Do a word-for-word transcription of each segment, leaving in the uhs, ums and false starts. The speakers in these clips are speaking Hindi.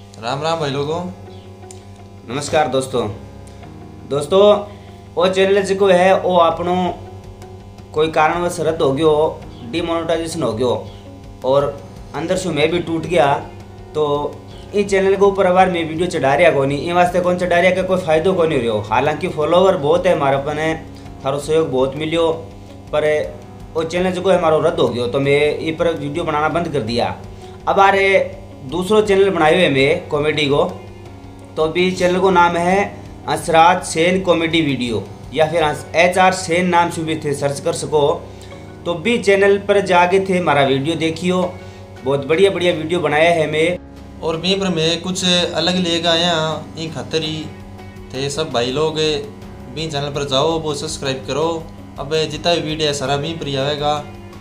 राम राम भाई लोगों। नमस्कार दोस्तों। दोस्तों वो चैनल जो है वो आपनो कोई कारणवश रद्द हो गयो, डिमोनेटाइजेशन हो गयो और अंदर से मैं भी टूट गया। तो इस चैनल के ऊपर अबार मैं वीडियो चढ़ा रहा को नहीं, इन वास्ते कौन चढ़ा रहा कोई फायदो को नहीं रहो। हालांकि फॉलोवर बहुत है हमारा पन है, थारो सहयोग बहुत मिलियो, पर वो चैनल जो है हमारा रद्द हो गयो तो मैं ये पर वीडियो बनाना बंद कर दिया। अब आ रहे दूसरो चैनल बनाए हुए मैं कॉमेडी को, तो अभी चैनल को नाम है हंसराज सेन कॉमेडी वीडियो या फिर एच आर सेन नाम से भी थे सर्च कर सको। तो भी चैनल पर जाके थे हमारा वीडियो देखियो, बहुत बढ़िया बढ़िया वीडियो बनाया है मैं। और भी पर मैं कुछ अलग लेकर आया इन खातर ही थे सब भाई लोग भी चैनल पर जाओ, वो सब्सक्राइब करो। अब जितना भी वीडियो है सारा भी पर आएगा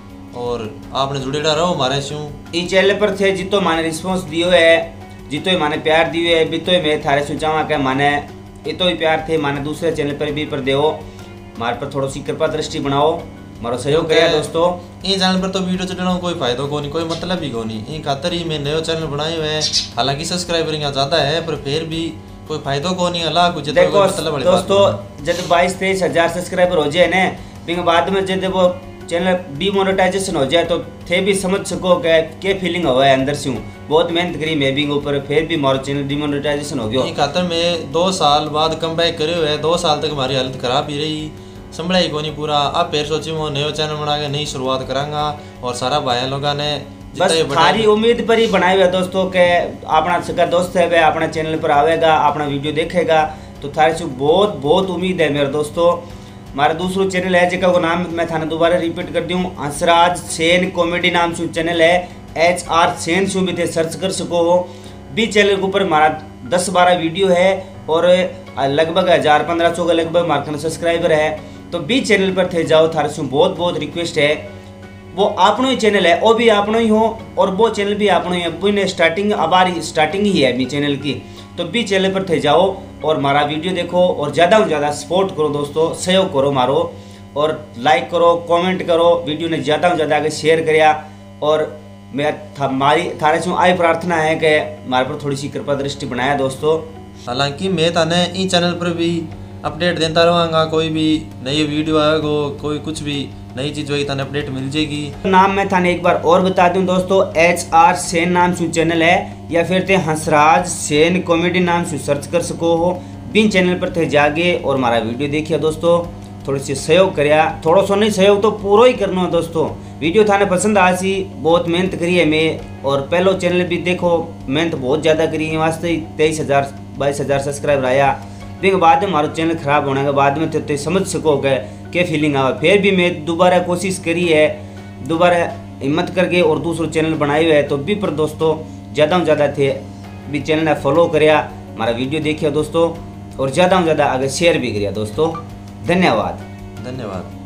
और आपने जुड़ेड़ा रहो हमारे शू। इस चैनल पर थे जितो माने रिस्पॉन्स दियो है, जितो ही माने प्यार दियो है, भी तो ही मैं थारे सु चाहवा के माने ये तो ही प्यार थे माने दूसरे चैनल पर भी पर देवो, हमारे पर थोड़ी सी कृपा दृष्टि बनाओ, मारो सहयोग करिए दोस्तों। इन चैनल पर तो वीडियो चढ़ना कोई फायदा को नहीं, कोई मतलब ही को नहीं। इन खातर ही मैं नयो चैनल बनाए हुए हैं। हालांकि सब्सक्राइबर यहाँ ज़्यादा है पर फिर भी कोई फायदा को नहीं। अल्लाह कुछ देखो मतलब दोस्तों, जब बाईस तेईस हजार सब्सक्राइबर हो जाए ना, फिर बाद में जब वो चैनल डिमोनेटाइजेशन हो जाए तो थे भी समझ सको के के फीलिंग हुआ है अंदर से। बहुत मेहनत करी मैं भी ऊपर, फिर भी हमारा चैनल डिमोनेटाइजेशन हो गया। इन खातर मैं दो साल बाद कम बैक करे हुए, दो साल तक हमारी हालत खराब ही रही, संभला को नहीं पूरा। अब फिर सोची मैं नयो चैनल बना के नई शुरुआत करांगा और सारा भाई लोगों ने बस थारी उम्मीद पर ही बनाए हुए दोस्तों के अपना सका दोस्त है वह अपना चैनल पर आवेगा, अपना वीडियो देखेगा, तो थारे से बहुत बहुत उम्मीद है मेरे दोस्तों। हमारा दूसरा चैनल है जिसका को नाम मैं थाने दोबारा रिपीट कर दूँ, हंसराज सेन कॉमेडी नाम से चैनल है, एच आर सेन से भी थे सर्च कर सको हो। भी चैनल के ऊपर हमारा दस बारह वीडियो है और लगभग हजार पंद्रह सौ का लगभग हमारे सब्सक्राइबर है। तो बी चैनल पर थे जाओ, थारे से बहुत बहुत रिक्वेस्ट है। वो आपनो ही चैनल है, वो भी आपनो ही हो और वो चैनल भी आपनो ही है। पुणे स्टार्टिंग अबारी स्टार्टिंग ही है बी चैनल की, तो बी चैनल पर थे जाओ और हमारा वीडियो देखो और ज़्यादा से ज़्यादा सपोर्ट करो दोस्तों, सहयोग करो मारो और लाइक करो, कमेंट करो, वीडियो ने ज़्यादा से ज़्यादा आगे शेयर करिया। और मैं हमारी थारे से आई प्रार्थना है कि हमारे पर थोड़ी सी कृपा दृष्टि बनाया दोस्तों। हालांकि मैं थाने इस चैनल पर भी अपडेट देता रहूँगा, कोई भी नई वीडियो आएगा, कोई कुछ भी नई चीज़ होगी थाने अपडेट मिल जाएगी। नाम मैं थाने एक बार और बता दूं दोस्तों, एच आर सेन नाम से चैनल है या फिर थे हंसराज सेन कॉमेडी नाम से सर्च कर सको हो। बिन चैनल पर थे जागे और हमारा वीडियो देखिए दोस्तों, थोड़ी सी सहयोग करिया, थोड़ा सा नहीं सहयोग तो पूरा ही करना है दोस्तों। वीडियो थाने पसंद आ सी, बहुत मेहनत करी है मैं और पहलो चैनल भी देखो मेहनत बहुत ज़्यादा करी है, वास्ते तेईस हज़ार बाईस हज़ार सब्सक्राइबर आया। फिर बाद में हमारा चैनल खराब होने के बाद में तो, तो समझ सको क्या फीलिंग आवा। फिर भी मैं दोबारा कोशिश करी है, दोबारा हिम्मत करके और दूसरा चैनल बनाए हुए है। तो भी पर दोस्तों ज़्यादा से ज़्यादा थे भी चैनल फॉलो करिया, हमारा वीडियो देखिए दोस्तों और ज़्यादा से ज़्यादा आगे शेयर भी करिए दोस्तों। धन्यवाद धन्यवाद।